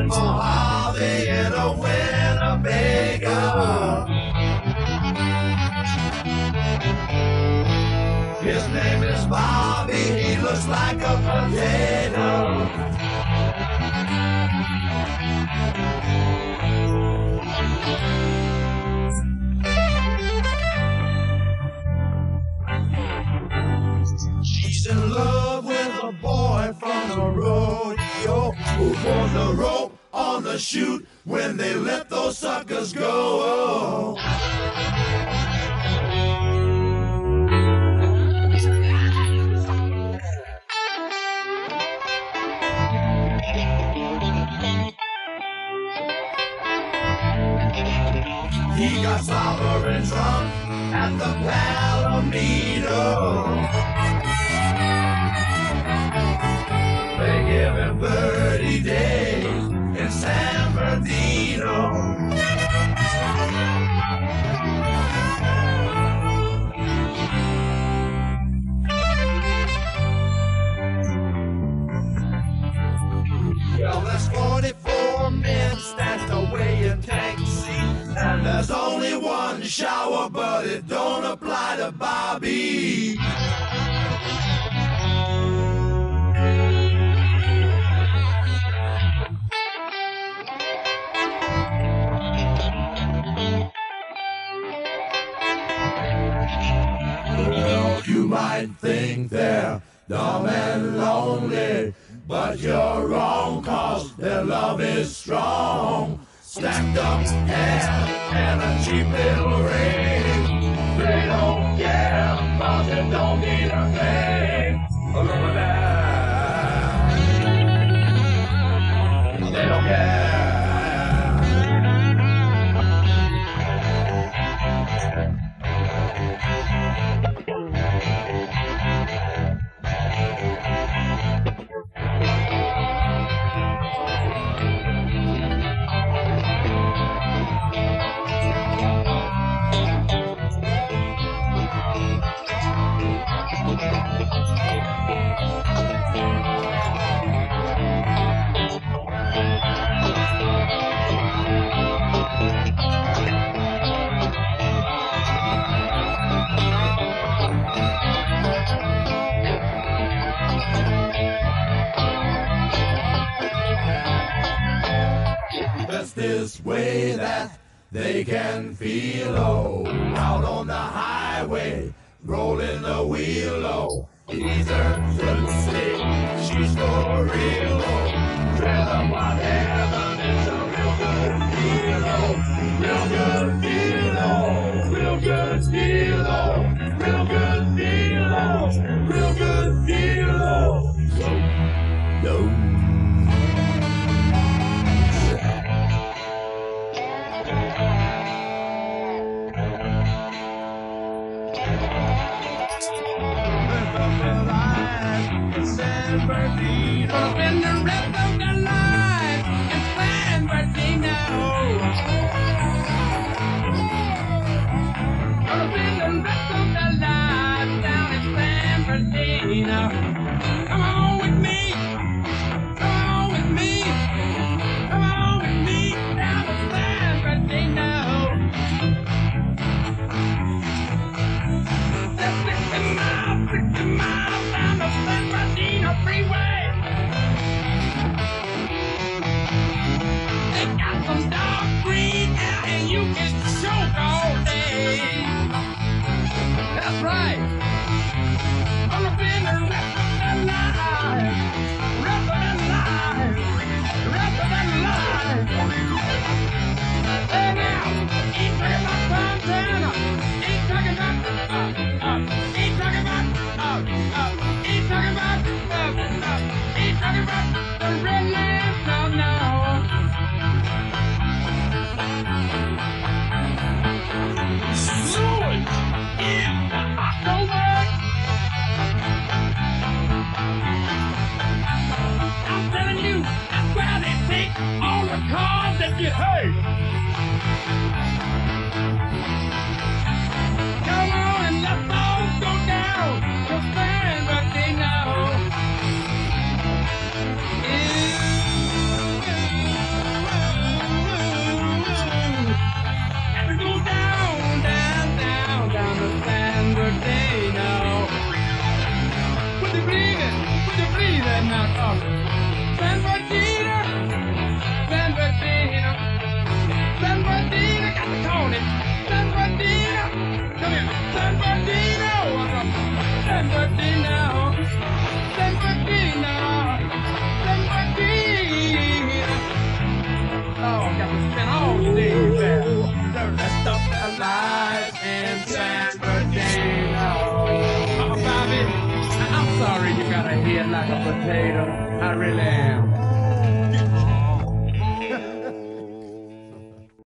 in Mojave in a Winnebago. His name is Bobby, he looks like a potato. She's in love with a boy from the rodeo who pulled the rope on the chute when they let those suckers go. He got sovereign drunk at the Palomino. They give him 30 days in San Bernardino. Well, there's 44 men stashed away in taxi, and there's only one shower, but it don't apply to Bobby. Well, you might think they're dumb and lonely, but you're wrong, 'cause their love is strong. Stacked up hair and a cheap little ring. They don't care, 'cause it don't mean a thing. Look over there. They don't care. This way that they can feel low out on the highway, rolling the wheel low. He's a stick, she's for real low. Tread upon heaven, it's a real good feel low. Real good feel low, real good feel low, real good feel low, real good feel low. No. San Bernardino. Spend the rest of their life in San Bernardino. Gonna spend the rest of their life down in San Bernardino. Come on with me. Come on with me. Come on with me down to San Bernardino. That's 60 miles down the San Bernardino freeway. They got some dark green air and you can choke all day. That's right. Gonna spend the rest of their life, rest of their life, rest of their life. Hey now, ain't talking about Fontana, ain't talking about, ain't talking about, ain't talking about, San Bernardino, San Bernardino, San Bernardino, got to call it. San Bernardino, come here, San Bernardino, San Bernardino, San Bernardino, San Bernardino. Oh, got to spend all day there. Dirty stuff alive in San Bernardino. Oh, Bobby, I'm sorry you got a head like a potato. I really am.